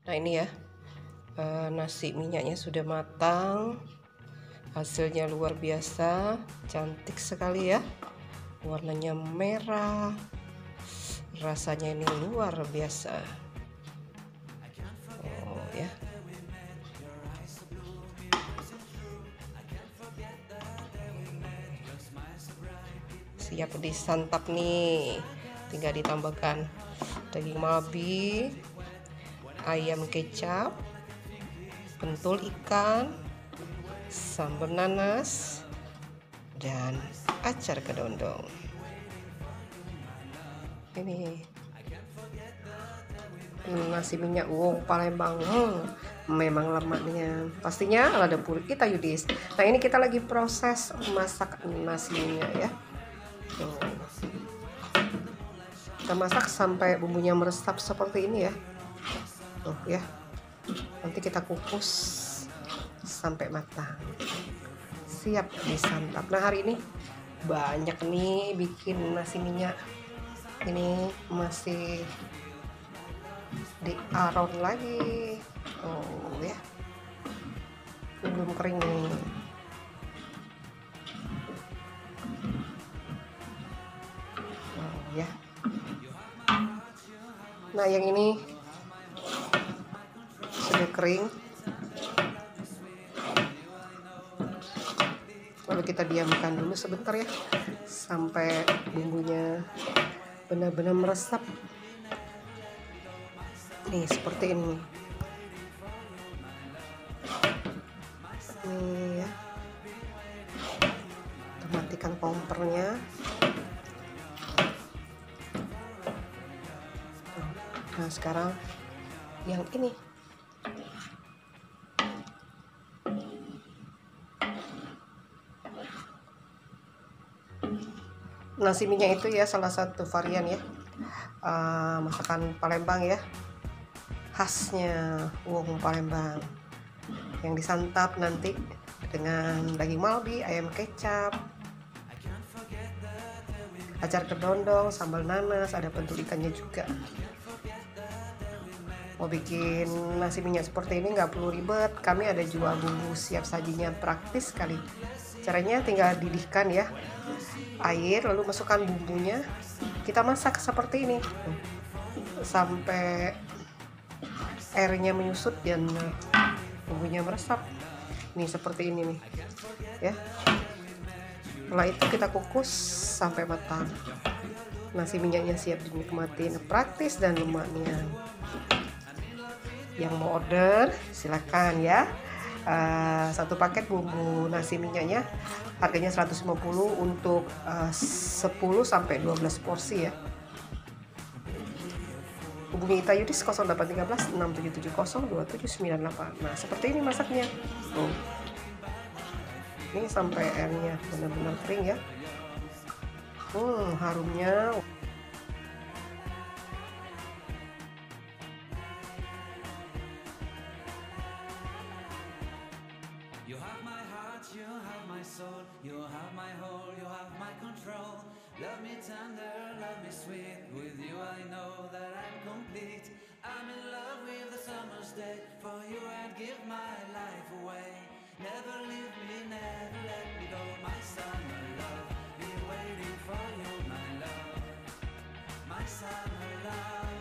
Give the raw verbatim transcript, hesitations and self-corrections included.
Nah ini ya, uh, nasi minyaknya sudah matang, hasilnya luar biasa, cantik sekali ya, warnanya merah, rasanya ini luar biasa. Oh ya, siap disantap nih, tinggal ditambahkan daging mabi, ayam kecap, pentul ikan, sambal nanas, dan acar kedondong. Ini nasi minyak wong Palembang, hmm, memang lemaknya pastinya lada puri kita Yudis. Nah ini kita lagi proses masak nasi minyak ya. Tuh. Kita masak sampai bumbunya meresap seperti ini ya. Tuh ya. Nanti kita kukus sampai matang. Siap disantap. Nah hari ini banyak nih bikin nasi minyak. Ini masih diaron lagi. Oh ya. Ini belum kering nih. Oh ya. Nah yang ini sudah kering, lalu kita diamkan dulu sebentar ya sampai bumbunya benar-benar meresap nih seperti ini nih ya. Kita matikan kompornya. Nah sekarang yang ini nasi minyak itu ya salah satu varian ya, uh, masakan Palembang ya, khasnya wong Palembang yang disantap nanti dengan daging malbi, ayam kecap, acar kedondong, sambal nanas, ada pentul ikannya juga. Mau bikin nasi minyak seperti ini nggak perlu ribet, kami ada jual bumbu siap sajinya, praktis sekali. Caranya tinggal didihkan ya air, lalu masukkan bumbunya, kita masak seperti ini sampai airnya menyusut dan bumbunya meresap. Nih seperti ini nih ya. Setelah itu kita kukus sampai matang. Nasi minyaknya siap dinikmati, praktis dan lemaknya. Yang mau order silakan ya. Uh, satu paket bumbu nasi minyaknya harganya seratus lima puluh untuk uh, sepuluh sampai dua belas porsi ya. Hubungi Ita Yudis nol delapan tiga belas enam tujuh tujuh nol dua tujuh sembilan delapan. Nah seperti ini masaknya. Tuh. Ini sampai airnya benar-benar kering ya. Hmm, harumnya. You have my heart, you have my soul, you have my whole, you have my control. Love me tender, love me sweet, with you I know that I'm complete. I'm in love with the summer's day, for you I'd give my life away. Never leave me, never let me go, my summer love, be waiting for you, my love, my summer love.